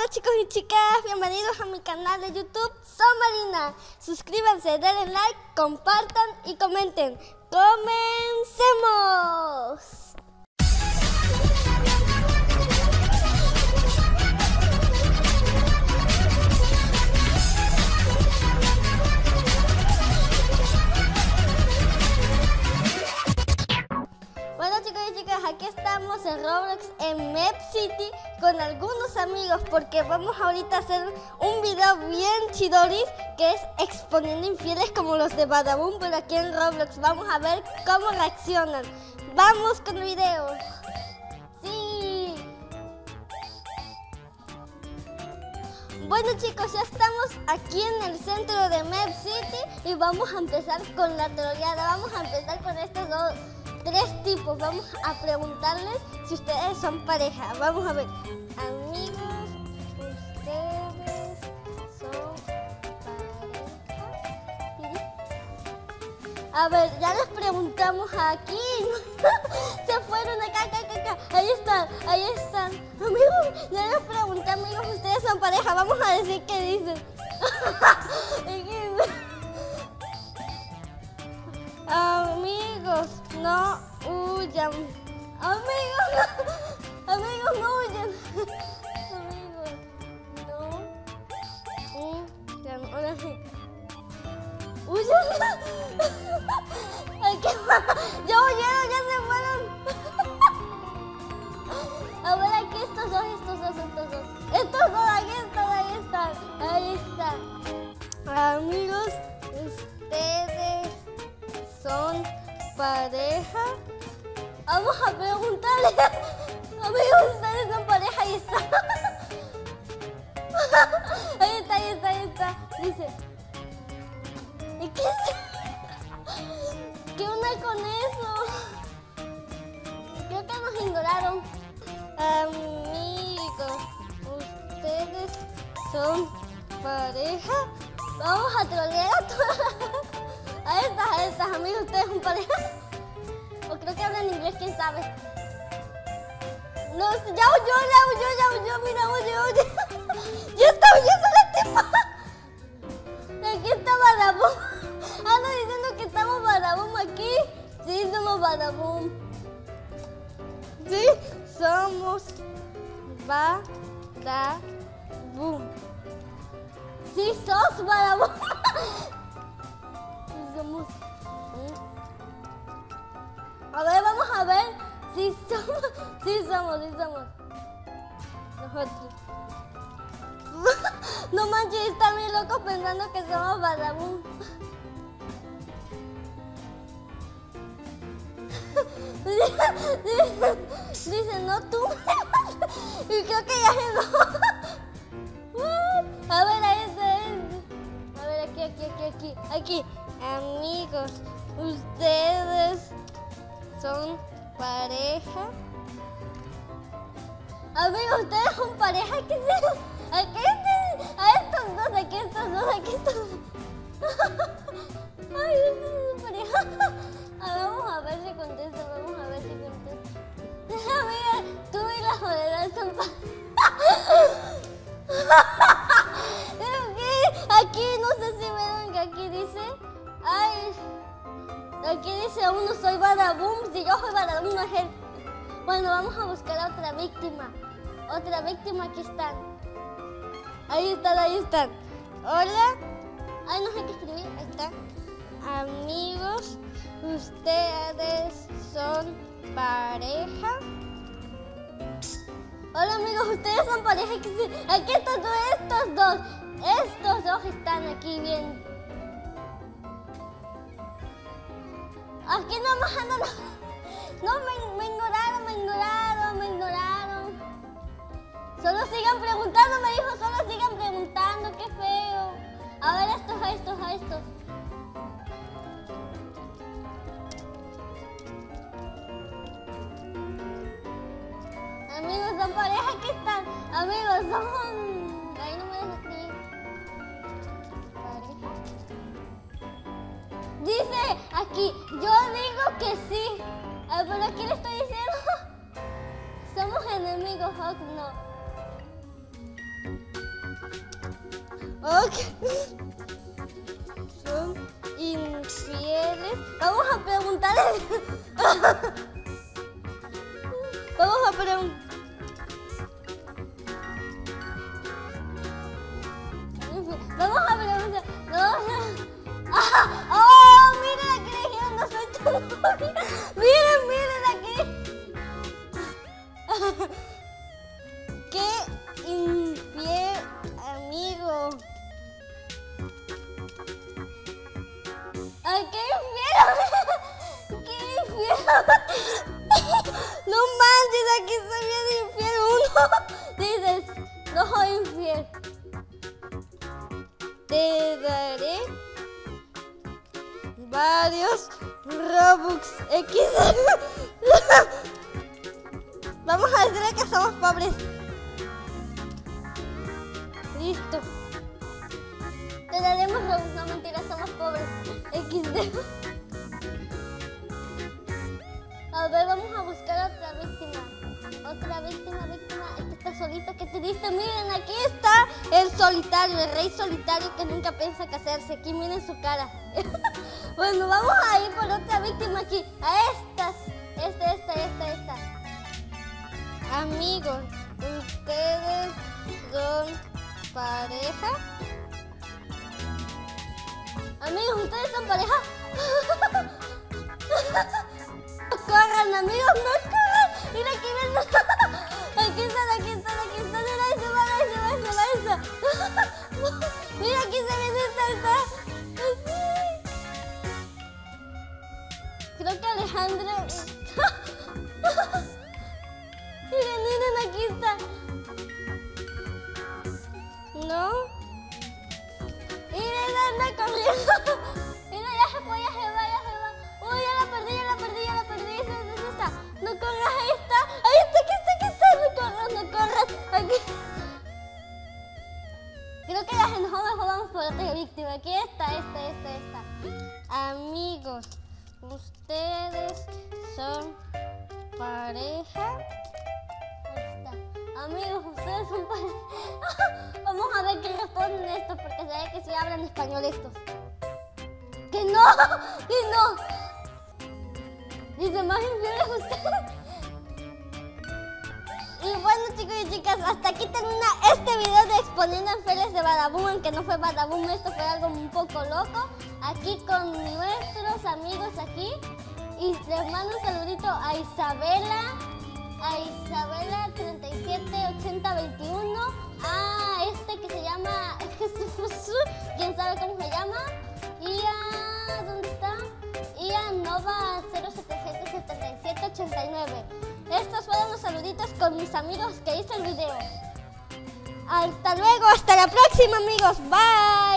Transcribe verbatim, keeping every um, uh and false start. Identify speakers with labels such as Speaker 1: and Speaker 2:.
Speaker 1: chicos y chicas, bienvenidos a mi canal de YouTube, soy Marina. Suscríbanse, denle like, compartan y comenten. ¡Comencemos! Bueno chicos y chicas, aquí estamos en Roblox en Map City con algunos amigos porque vamos ahorita a hacer un video bien chidoris que es exponiendo infieles como los de Badaboom, pero aquí en Roblox. Vamos a ver cómo reaccionan. Vamos con el video. Sí. Bueno chicos, ya estamos aquí en el centro de Map City y vamos a empezar con la troleada. Vamos a empezar con estos dos. Tres tipos, vamos a preguntarles si ustedes son pareja. Vamos a ver, amigos, ¿ustedes son pareja? A ver, ya les preguntamos aquí. Se fueron acá, acá, acá, acá. Ahí están, ahí están. Amigos, ya les preguntamos, amigos, ¿ustedes son pareja? Vamos a decir qué dicen. Amigos, no huyan. Amigos, no, amigos, no huyan. Amigos, no huyan. Ahora sí. Huyan. Ay, qué mal. Ya huyeron, ya se fueron. A ver, aquí estos dos, estos dos, estos dos. Estos dos, ahí están, ahí están. Ahí están. Amigos, ustedes son pareja. Vamos a preguntarle. Amigos, ustedes son pareja. Ahí está. Ahí está, ahí está, ahí está. Dice. ¿Y qué es? ¿Qué onda con eso? Creo que nos ignoraron. Amigos, ustedes son pareja. Vamos a trolear a todas. Ahí está, ahí está, amigos, ustedes son pareja. O creo que hablan inglés, quién sabe. No, ya huyó, ya huyó, ya huyó, mira, oye, oye. Ya está huyendo la tipa. Aquí está Badaboom. Anda diciendo que estamos Badaboom aquí. Sí, somos Badaboom. Sí, somos Badaboom. Sí, sos Badaboom. Somos. A ver, vamos a ver si somos, si somos, si somos. Nosotros. No manches, están bien locos pensando que somos Badaboom. Dice, no tú. Y creo que ya no. A ver, ahí está, ahí está. A ver, aquí, aquí, aquí, aquí, aquí. Amigos, ustedes son pareja. Amigos, ustedes son pareja. ¿Qué es eso? Aquí a estos dos, aquí estos dos, aquí estos dos. Ay, ustedes son pareja. A ver, vamos a ver si contesta, vamos a ver si contesta. Amiga, tú y la soledad son pareja. Aquí no sé si ven que aquí dice. Ay, aquí dice uno, soy Badaboom. Si yo soy Badaboom, no es él. Bueno, vamos a buscar a otra víctima. Otra víctima, aquí están. Ahí están, ahí están. Hola. Ay, no sé qué escribir. Ahí está. Amigos, ustedes son pareja. Hola amigos, ustedes son pareja. Aquí están todos estos dos. Estos dos están aquí bien. Aquí nomás andan. No, me, me ignoraron, me ignoraron, me ignoraron. Solo sigan preguntando, me dijo, solo sigan preguntando, qué feo. A ver, estos, a estos, a estos. Amigos, son pareja, ¿qué están? Amigos, son... Ahí no me dejes escribir. Pareja. Dice aquí, yo digo que sí. Ah, pero aquí le estoy diciendo. Somos enemigos, Hawk, no. Ok. Son infieles. Vamos a preguntarles. Vamos a preguntar. Vamos a preguntar. No, no. ¡Oh! Miren aquí le dijeron, no soy tu novia. Miren, miren aquí. ¡Qué infiel amigo! ¡Ay, qué infiel! ¡Qué infiel! No manches, aquí soy bien infiel uno. Dices, no soy infiel. Te daré varios Robux X. Vamos a decirle que somos pobres. Listo. Te daremos Robux, no mentira, somos pobres. equis de. A ver, vamos a buscar otra víctima. Otra víctima, víctima. Este está solito, qué triste. Miren, aquí está el solitario, el rey solitario que nunca piensa casarse. Aquí miren su cara. Bueno, vamos a ir por otra víctima aquí. A estas. Esta, esta, esta, esta. Amigos, ¿ustedes son pareja? Amigos, ¿ustedes son pareja? No corran, amigos, no corran. Mira aquí, ven. Aquí están, aquí están, aquí están. Mira, ahí se va, ahí se va, ahí se va, ahí se va. Mira, aquí se viene esta, esta. Creo que Alejandra. Miren, miren, aquí está. ¿No? Miren, anda corriendo. Mira, ya se fue, ya se va, ya se va. Uy, ya la perdí, ya la perdí, ya la perdí. Esa, esa, esa está. No corras, ahí está. Ahí está, aquí está, aquí está. No corras, no corras. Aquí. Creo que ya se enojó, mejor vamos por otra víctima. Aquí está, esta, esta, esta. Amigos, ¿ustedes son pareja? Ahí está. Amigos, ¿ustedes son pareja? Vamos a ver qué responden estos, porque se ve que sí hablan español estos. ¡Que no! ¡Que no! Dice, más infieles ustedes. Y bueno, chicos y chicas, hasta aquí termina este video de exponiendo infieles de Badaboom, aunque no fue Badaboom, esto fue algo un poco loco. Aquí con nuestros amigos aquí. Y les mando un saludito a Isabela, a Isabela treinta y siete ochenta veintiuno, a este que se llama, quién sabe cómo se llama, y a, ¿dónde está? Y a Nova cero siete siete setenta y siete ochenta y nueve. Estos fueron los saluditos con mis amigos que hice el video. Hasta luego, hasta la próxima, amigos. Bye.